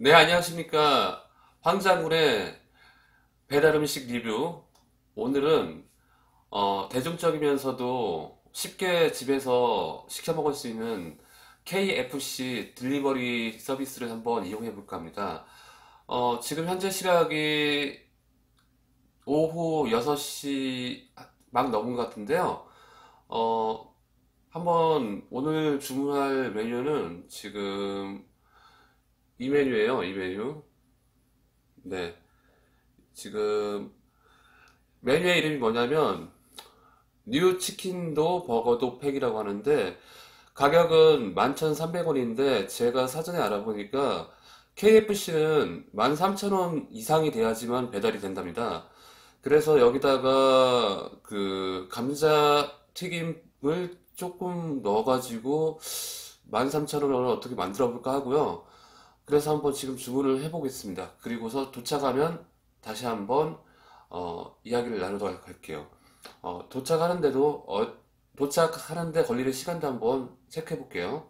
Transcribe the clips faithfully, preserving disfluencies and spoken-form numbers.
네, 안녕하십니까. 황장군의 배달음식 리뷰. 오늘은 어, 대중적이면서도 쉽게 집에서 시켜 먹을 수 있는 케이에프씨 딜리버리 서비스를 한번 이용해 볼까 합니다. 어, 지금 현재 시각이 오후 여섯 시 막 넘은 것 같은데요. 어, 한번 오늘 주문할 메뉴는 지금 이 메뉴예요, 이 메뉴. 네. 지금 메뉴의 이름이 뭐냐면 뉴 치킨도 버거도 팩이라고 하는데 가격은 만 천삼백 원인데 제가 사전에 알아보니까 케이에프씨는 만 삼천 원 이상이 돼야지만 배달이 된답니다. 그래서 여기다가 그 감자 튀김을 조금 넣어가지고 만 삼천 원을 어떻게 만들어 볼까 하고요. 그래서 한번 지금 주문을 해보겠습니다. 그리고서 도착하면 다시 한번 어, 이야기를 나누도록 할게요. 어, 도착하는데도 어, 도착하는데 걸리는 시간도 한번 체크해 볼게요.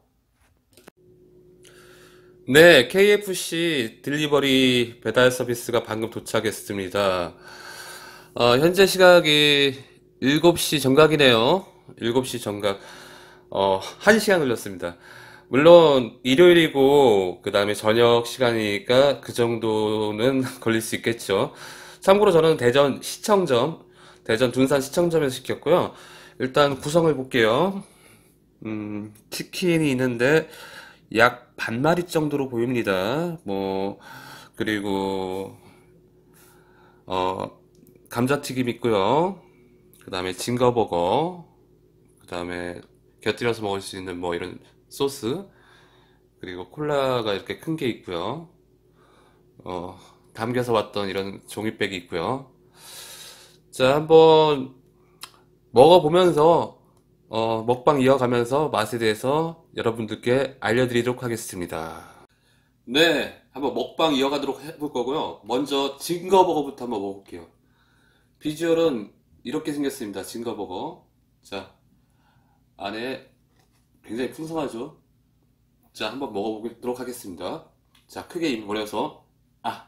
네, 케이에프씨 딜리버리 배달 서비스가 방금 도착했습니다. 어, 현재 시각이 일곱 시 정각이네요. 일곱 시 정각. 어, 한 시간 걸렸습니다. 물론 일요일이고 그 다음에 저녁 시간이니까 그 정도는 걸릴 수 있겠죠. 참고로 저는 대전 시청점, 대전 둔산 시청점에서 시켰고요. 일단 구성을 볼게요. 음, 치킨이 있는데 약 반마리 정도로 보입니다. 뭐 그리고 어, 감자튀김 있고요. 그 다음에 징거버거, 그 다음에 곁들여서 먹을 수 있는 뭐 이런 소스, 그리고 콜라가 이렇게 큰 게 있고요. 어, 담겨서 왔던 이런 종이백이 있고요. 자, 한번 먹어보면서 어, 먹방 이어가면서 맛에 대해서 여러분들께 알려드리도록 하겠습니다. 네, 한번 먹방 이어가도록 해볼 거고요. 먼저 징거버거부터 한번 먹어볼게요. 비주얼은 이렇게 생겼습니다. 징거버거. 자, 안에 굉장히 풍성하죠? 자, 한번 먹어보도록 하겠습니다. 자, 크게 입 벌려서, 아,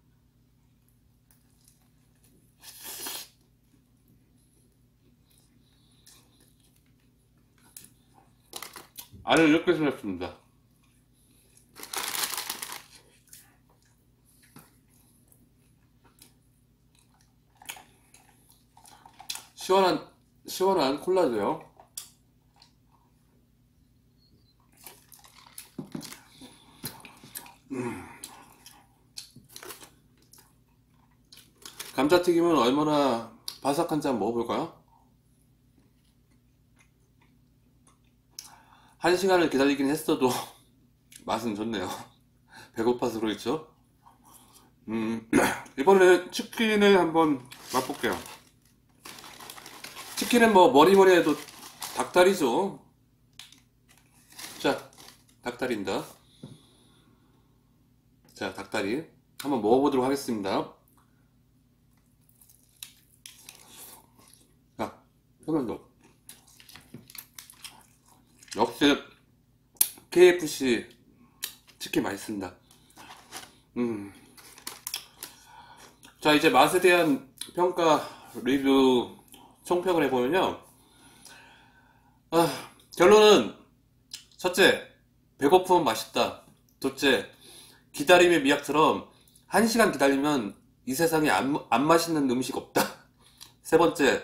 안을 이렇게 생겼습니다. 시원한, 시원한 콜라도요. 감자튀김은 얼마나 바삭한지 한번 먹어볼까요? 한 시간을 기다리긴 했어도 맛은 좋네요. 배고파서 그러겠죠? 음, 이번에 치킨을 한번 맛볼게요. 치킨은 뭐 머리머리 해도 닭다리죠. 자, 닭다리입니다. 자, 닭다리 한번 먹어보도록 하겠습니다. 자, 한번더 역시 케이에프씨 치킨 맛있습니다. 음, 자, 이제 맛에 대한 평가 리뷰 총평을 해보면요. 아, 결론은 첫째, 배고프면 맛있다. 둘째, 기다림의 미학처럼 한 시간 기다리면 이 세상에 안, 안 맛있는 음식 없다. 세 번째,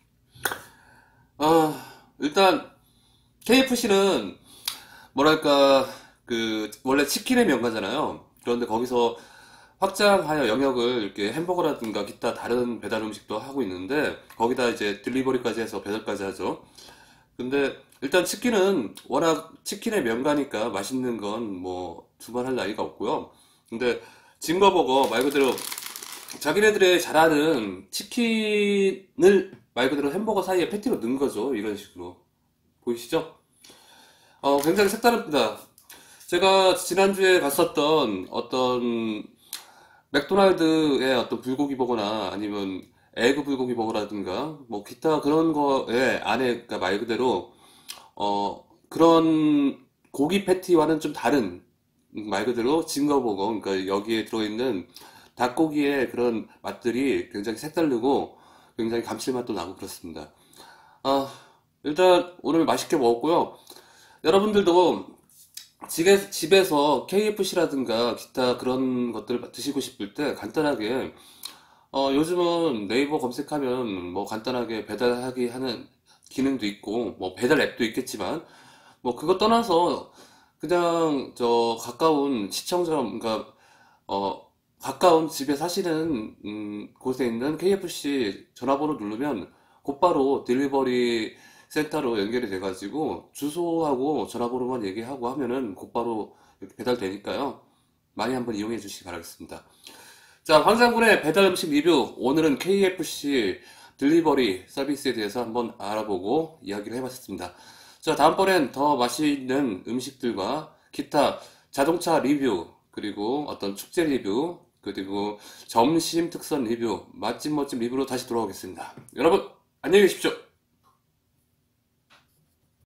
아, 일단 케이에프씨는 뭐랄까 그 원래 치킨의 명가잖아요. 그런데 거기서 확장하여 영역을 이렇게 햄버거라든가 기타 다른 배달 음식도 하고 있는데 거기다 이제 딜리버리까지 해서 배달까지 하죠. 근데 일단 치킨은 워낙 치킨의 명가니까 맛있는 건 뭐 두말할 나위가 없고요. 근데 징거버거 말 그대로 자기네들의 잘하는 치킨을 말 그대로 햄버거 사이에 패티로 넣은 거죠. 이런 식으로 보이시죠? 어, 굉장히 색다릅니다. 제가 지난주에 갔었던 어떤 맥도날드의 어떤 불고기 버거나 아니면 에그 불고기 버거라든가 뭐 기타 그런 거에 안에 그러니까 말 그대로 어 그런 고기 패티와는 좀 다른 말 그대로 징거버거, 그러니까 여기에 들어있는 닭고기의 그런 맛들이 굉장히 색다르고 굉장히 감칠맛도 나고 그렇습니다. 아, 일단 오늘 맛있게 먹었고요. 여러분들도 집에, 집에서 케이에프씨라든가 기타 그런 것들 드시고 싶을 때 간단하게 어, 요즘은 네이버 검색하면 뭐 간단하게 배달하기 하는 기능도 있고 뭐 배달 앱도 있겠지만 뭐 그거 떠나서 그냥 저 가까운 시청자 그러니까 어 가까운 집에 사시는 음, 곳에 있는 케이에프씨 전화번호 누르면 곧바로 딜리버리 센터로 연결이 돼가지고 주소하고 전화번호만 얘기하고 하면은 곧바로 이렇게 배달되니까요. 많이 한번 이용해 주시기 바라겠습니다. 자, 황장군의 배달 음식 리뷰. 오늘은 케이에프씨 딜리버리 서비스에 대해서 한번 알아보고 이야기를 해봤습니다. 자, 다음번엔 더 맛있는 음식들과 기타 자동차 리뷰, 그리고 어떤 축제 리뷰, 그리고 점심 특선 리뷰, 맛집 멋집 리뷰로 다시 돌아오겠습니다. 여러분, 안녕히 계십시오.